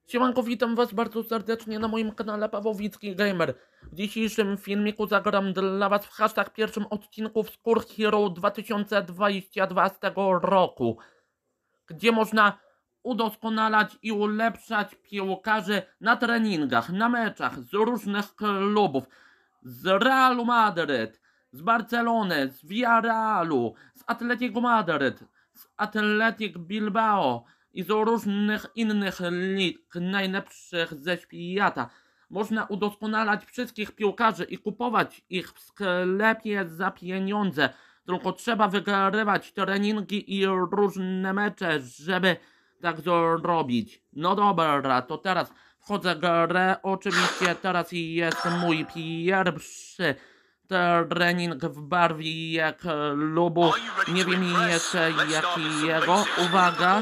Siemanko, witam was bardzo serdecznie na moim kanale Pawłowicki Gamer. W dzisiejszym filmiku zagram dla was w hashtag pierwszym odcinku w Skór Hero 2022 z tego roku, gdzie można udoskonalać i ulepszać piłkarzy na treningach, na meczach z różnych klubów, z Realu Madryt, z Barcelony, z Villarrealu, z Atletico Madryt, z Athletic Bilbao i z różnych innych lig najlepszych ze świata. Można udoskonalać wszystkich piłkarzy i kupować ich w sklepie za pieniądze. Tylko trzeba wygrywać treningi i różne mecze, żeby tak zrobić. No dobra, to teraz wchodzę w grę. Oczywiście teraz jest mój pierwszy trening w barwie klubu. Nie wiem jeszcze jakiego. Uwaga.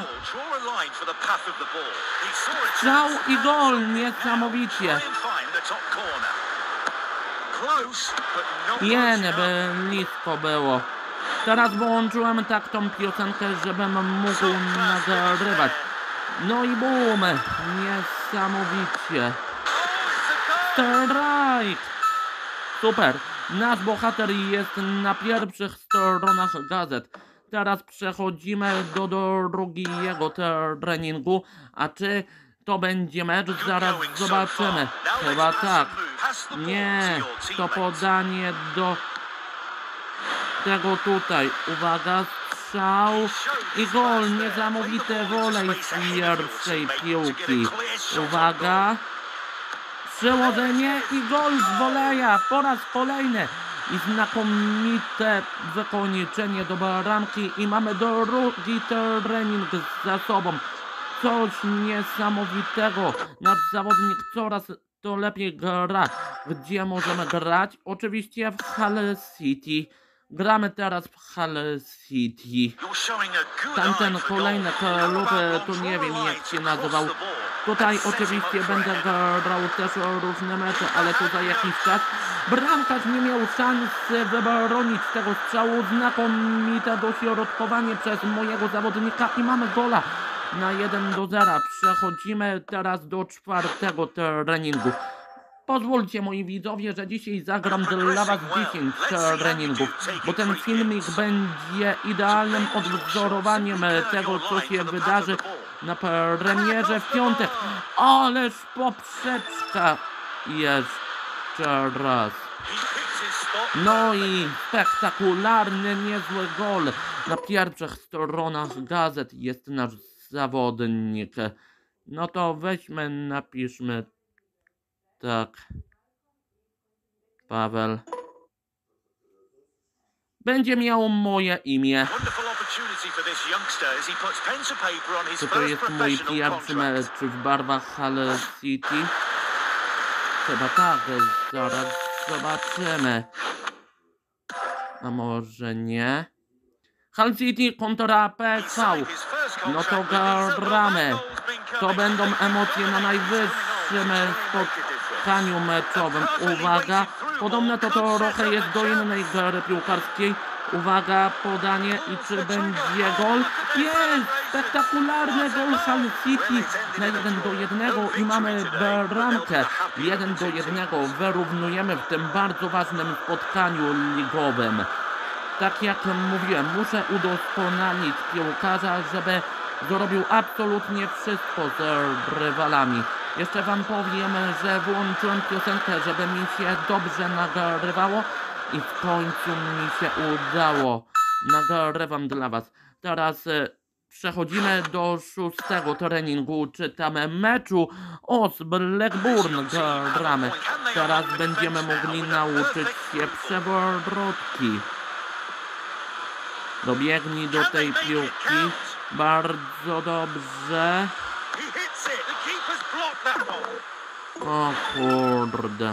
Strzał i gol, niesamowicie. Blisko było. Teraz wyłączyłem tak tą piosenkę, żebym mógł nagrywać. No i boom, niesamowicie. Strike. Super, nasz bohater jest na pierwszych stronach gazet. Teraz przechodzimy do drugiego treningu, a czy to będzie mecz? Zaraz zobaczymy. Chyba tak. Nie, to podanie do tego tutaj. Uwaga, strzał i gol. Niesamowite wolej z pierwszej piłki. Uwaga. Przełożenie i gol z woleja po raz kolejny. I znakomite wykończenie do bramki i mamy drugi trening za sobą. Coś niesamowitego. Nasz zawodnik coraz to lepiej gra. Gdzie możemy grać? Oczywiście w Hull City. Gramy teraz w Hull City. Tamten kolejny klub, to nie wiem jak się nazywał. Tutaj oczywiście będę grał też różne mecze, ale to za jakiś czas. Bramkarz nie miał szansy wybronić tego strzału. Znakomite dośrodkowanie przez mojego zawodnika i mamy gola na 1-0. Przechodzimy teraz do czwartego treningu. Pozwólcie moi widzowie, że dzisiaj zagram dla was 10 treningów, bo ten filmik będzie idealnym odwzorowaniem tego, co się wydarzy na premierze w piątek. Ależ poprzeczka jeszcze raz. No i spektakularny, niezły gol. Na pierwszych stronach gazet jest nasz zawodnik. No to weźmy, napiszmy tak. Paweł. Będzie miał moje imię. Czy to jest mój pierwszy mecz w barwach Hull City? Chyba tak, zaraz zobaczymy. A może nie? Hull City kontra PSV. No to gramy. To będą emocje na najwyższym spotkaniu meczowym. Uwaga, podobne to trochę jest do innej gry piłkarskiej. Uwaga, podanie i czy będzie gol? Jest! Spektakularny gol Hull City na 1-1 i mamy bramkę. 1-1 wyrównujemy w tym bardzo ważnym spotkaniu ligowym. Tak jak mówiłem, muszę udoskonalić piłkarza, żeby zrobił absolutnie wszystko z rywalami. Jeszcze wam powiem, że włączyłem piosenkę, żeby mi się dobrze nagrywało i w końcu mi się udało. Nagrywam dla was. Teraz przechodzimy do szóstego treningu, czy tam meczu z Blackburn gramy. Teraz będziemy mogli nauczyć się przewrotki. Dobiegnij do tej piłki. Bardzo dobrze. O kurde.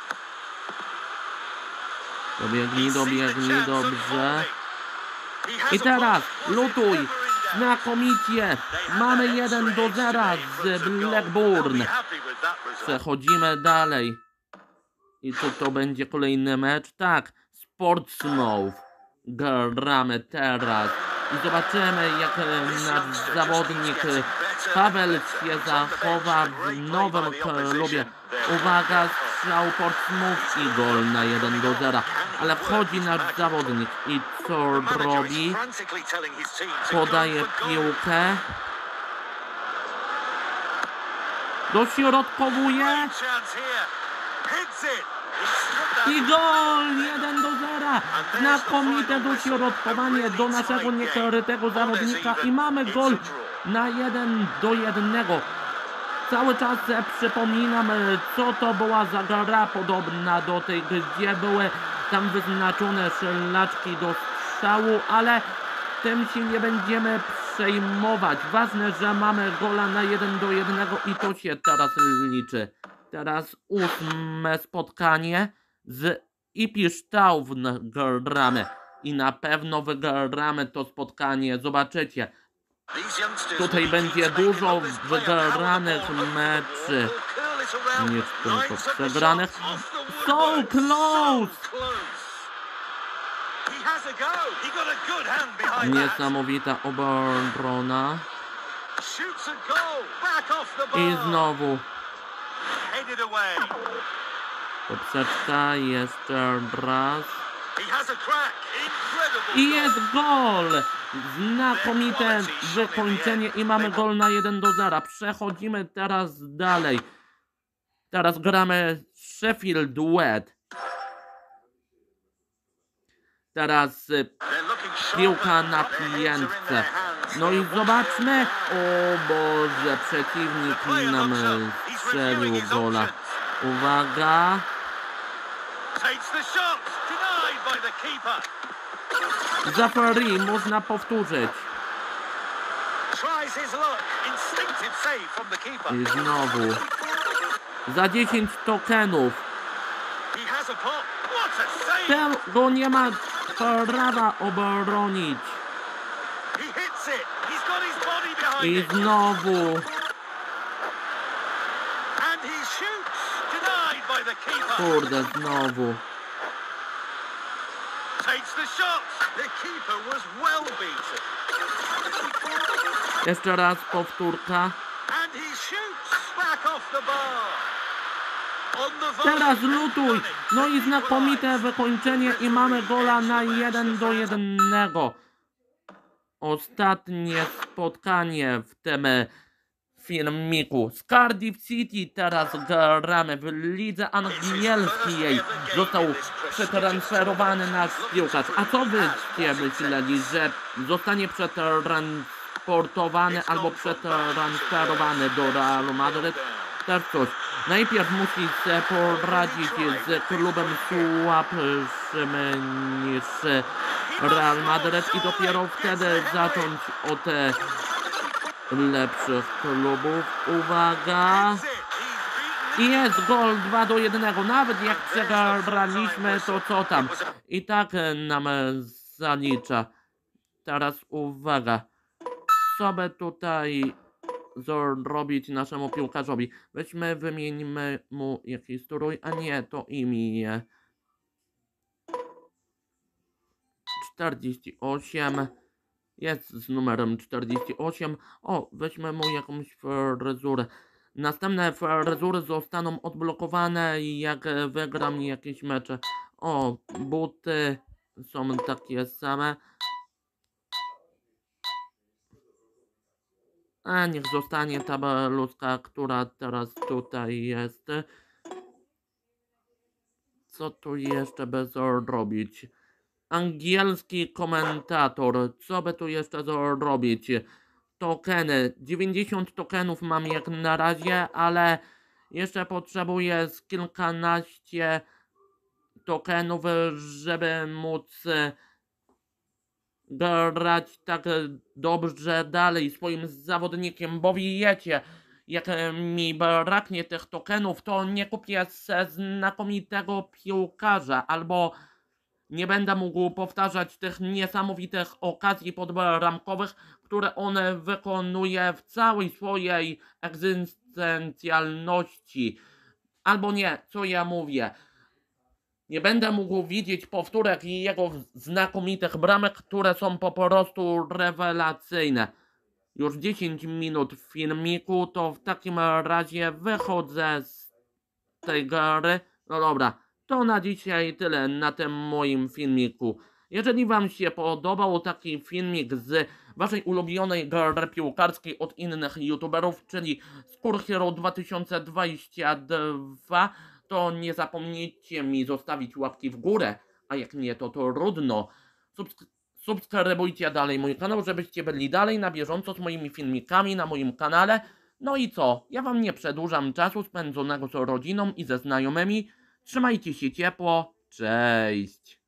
Dobiegnij, dobrze. I teraz lutuj. Znakomicie. Mamy 1-0 z Blackburn. Przechodzimy dalej. I czy to będzie kolejny mecz? Tak. Portsmouth. Gramy teraz. i zobaczymy, jak nasz zawodnik Paweł się zachowa w nowym klubie. Uwaga, strzał Portsmouth i gol na 1-0. Ale wchodzi nasz zawodnik i co robi? Podaje piłkę. Dośrodkowuje. I gol 1-0. Znakomite dośrodkowanie do naszego niekrytego zawodnika i mamy gol na 1-1. Cały czas przypominam, co to była za gra podobna do tej, gdzie były tam wyznaczone szlaczki do strzału, ale tym się nie będziemy przejmować. Ważne, że mamy gola na 1-1 i to się teraz liczy. Teraz 8. spotkanie z Ippistauen gramy i na pewno wygramy to spotkanie. Zobaczycie. Tutaj będzie dużo wygranych meczy niż tylko przegranych. So close! Niesamowita obrona. I znowu poprzeczka, jeszcze raz. I jest gol! Znakomite wykończenie i mamy gol na 1-0. Przechodzimy teraz dalej. Teraz gramy Sheffield Wed. Teraz piłka na piętce. No i zobaczmy. O Boże, przeciwnik nam strzelił gola. Uwaga. Zafari, można powtórzyć. I znowu. Za 10 tokenów. Tego nie ma prawa obronić. I znowu. Kurde, znowu. Jeszcze raz powtórka. Teraz lutuj. No i znakomite wykończenie i mamy gola na 1-1. Ostatnie spotkanie w tym filmiku. Z Cardiff City teraz gramy w lidze angielskiej. Został przetransferowany nasz piłkarz. A co wyście myśleli, że zostanie przetransportowany albo przetransferowany do Realu Madryt? Też coś. Najpierw musi się poradzić z klubem słabszym niż Real Madryt i dopiero wtedy zacząć od lepszych klubów. Uwaga! I jest gol 2-1. Nawet jak przegraliśmy, to co tam? I tak nam zalicza. Teraz uwaga. Co by tutaj zrobić naszemu piłkarzowi? Weźmy, wymieńmy mu jakiś strój, a nie, to imię. 48. Jest z numerem 48. O, weźmy mu jakąś fryzurę. Następne fryzury zostaną odblokowane, jak wygram jakieś mecze. O, buty są takie same. A niech zostanie ta bluzka, która teraz tutaj jest. Co tu jeszcze by zrobić? Angielski komentator. Co by tu jeszcze zrobić? Tokeny. 90 tokenów mam jak na razie, ale jeszcze potrzebuję z kilkanaście tokenów, żeby móc grać tak dobrze dalej swoim zawodnikiem, bo wiecie, jak mi braknie tych tokenów, to nie kupię znakomitego piłkarza, albo nie będę mógł powtarzać tych niesamowitych okazji podbramkowych, które on wykonuje w całej swojej egzystencjalności. Albo nie, co ja mówię. Nie będę mógł widzieć powtórek jego znakomitych bramek, które są po prostu rewelacyjne. Już 10 minut w filmiku, to w takim razie wychodzę z tej gry. No dobra, to na dzisiaj tyle na tym moim filmiku. Jeżeli wam się podobał taki filmik z waszej ulubionej gry piłkarskiej od innych youtuberów, czyli Skór Hero 2022, to nie zapomnijcie mi zostawić łapki w górę, a jak nie, to trudno. Subskrybujcie dalej mój kanał, żebyście byli dalej na bieżąco z moimi filmikami na moim kanale. No i co? Ja wam nie przedłużam czasu spędzonego z rodziną i ze znajomymi. Trzymajcie się ciepło. Cześć!